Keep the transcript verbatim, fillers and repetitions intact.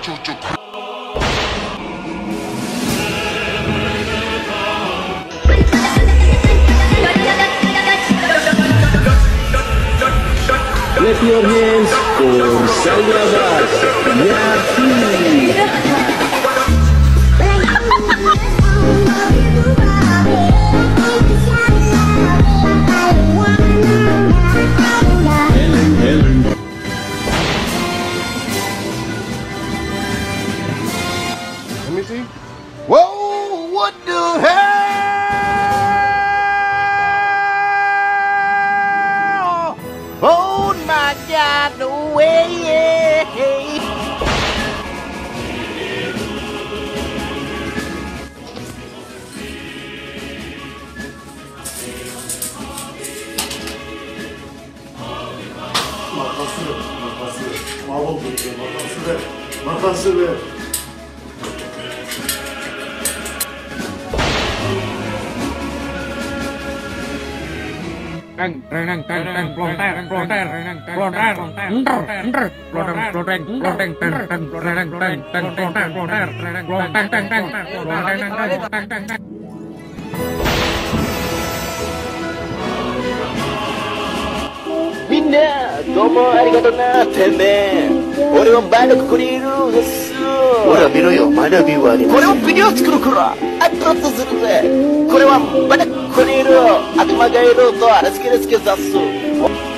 Clap your hands for sahabat Yapi. Let me see. Whoa, what the hell? Oh my God, no way. 막았어, 막았어. 마법을 막았어, 막았어. Đang đang đang đang đang plon đang plon đang đang plon đang plon đang plon đang plon đang plon đang plon đang đang đang plon đang đang đang plon đang plon đang đang plon đang đang đang plon đang đang đang đang đang みんなどうもありがとうなてめえ俺は前のここにいるはずほら見ろよ前のビューワーにこれをビデオ作るからアップロードするぜこれはまだここにいる悪魔がいるとあれ好きですけど出す